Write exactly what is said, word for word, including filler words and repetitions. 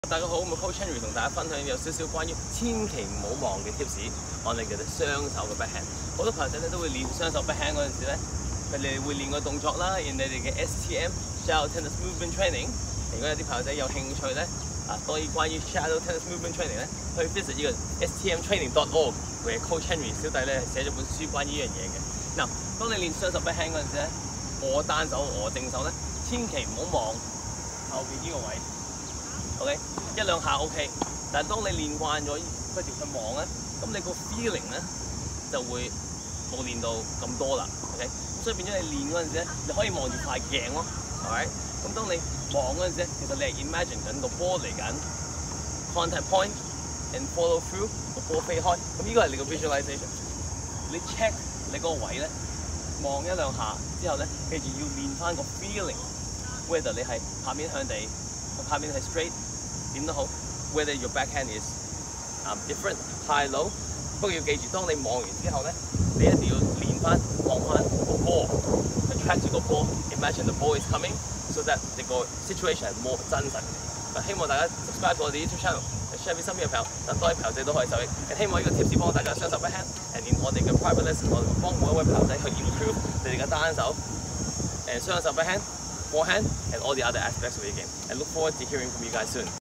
大家好，我係 Coach Henry 同大家分享有少少關於千祈唔好忘嘅 tips， 我哋叫做雙手嘅 backhand。好多朋友仔咧都會練雙手 backhand 嗰陣時咧，佢哋會練個動作啦，而你哋嘅 S T M Shadow Tennis Movement Training。如果有啲朋友仔有興趣咧，啊，當然關於 Shadow Tennis Movement Training 咧，去 visit 呢個 S T M training dot org， 為 Coach Henry 小弟咧寫咗本書關於呢樣嘢嘅。嗱，當你練雙手 backhand 嗰陣時咧，我單手我正手咧，千祈唔好望後邊呢個位。OK， 一兩下 OK， 但係當你練慣咗不斷去望咧，咁你個 feeling 咧就會冇練到咁多啦。OK， 咁所以變咗你練嗰陣時咧，你可以望住塊鏡咯，係咪？咁當你望嗰陣時咧，其實你係 imagine 緊個波嚟緊 contact point and follow through 個波飛開，咁呢個係你個 visualization。你 check 你嗰個位咧，望一兩下之後咧，記住要練翻個 feeling，whether 你係下面向地，下面係 straight。點都好 ，whether your backhand is um, different high low， 不過要記住，當你望完之後咧，你一定要練翻望翻個波 ，attract 住個波 ，imagine the ball is coming，so that 你個 situation 係 more 真實嘅。希望大家 subscribe 到我哋 YouTube channel，share 俾身邊嘅朋友，等多啲朋友仔都可以受益。希望呢個 tips 幫大家雙手 backhand，and in 我哋嘅 private lesson， 我哋會幫每一位朋友仔去 improve 你哋嘅單手，and 雙手 backhand，forehand，and all the other aspects of the game。And look forward to hearing from you guys soon.